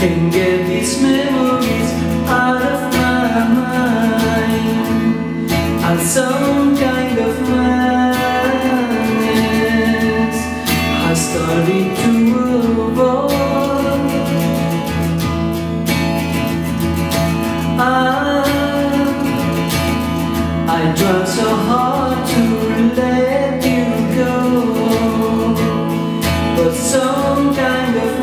Can't get these memories out of my mind. I'm some kind of madness I started to evolve. I tried so hard to let you go, but some kind of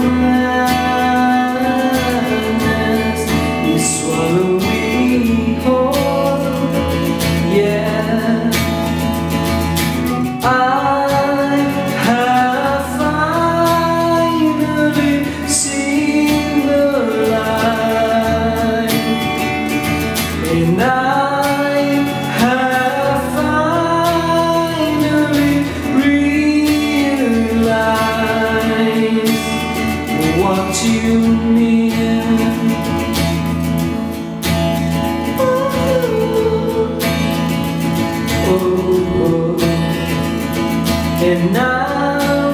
madness is swallowing me whole. Yeah, I have finally seen the light, and I have finally realized what you mean. Oh, and now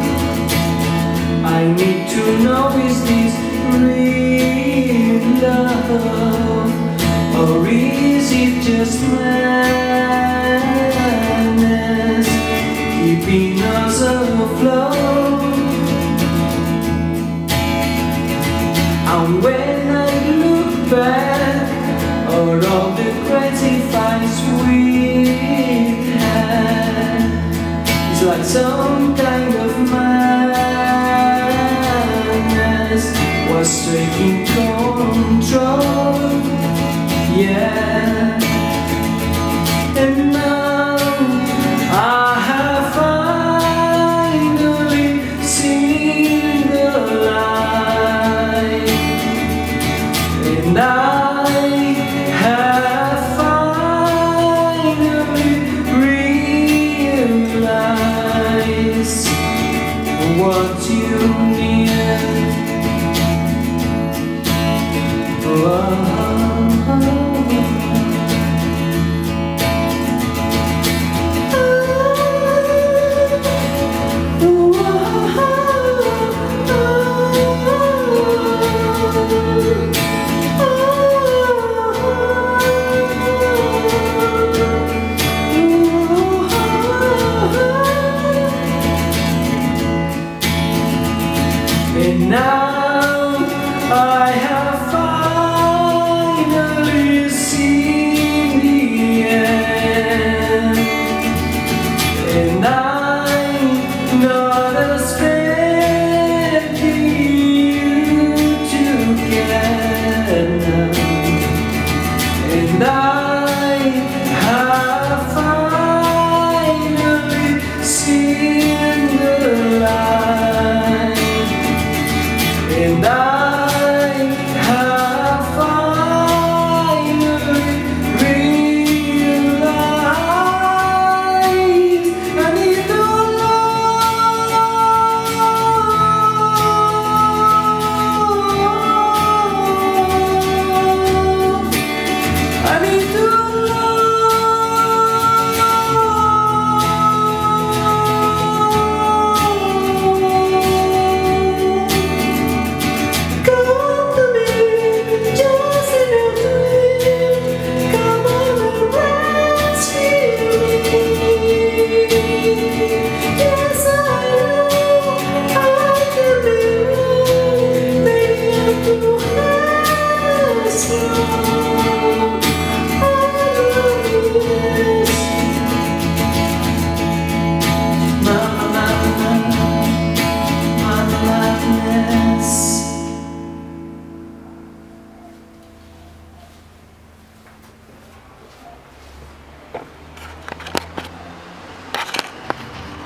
I need to know, is this real love, or is it just madness keeping us afloat? And when I look back at all the crazy fights we had, it's like some kind of madness was taking control. Yeah, and now I have finally seen the light, and I have finally realized what you need. And now I have finally seen the end, and I'm not expecting you to get now.